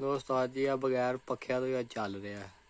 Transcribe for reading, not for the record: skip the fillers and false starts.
ਦੋਸਤ ਅੱਜ ਹੀ ਆ ਬਗੈਰ ਪੱਖਿਆਂ ਤੋਂ ਹੀ ਚੱਲ ਰਿਹਾ।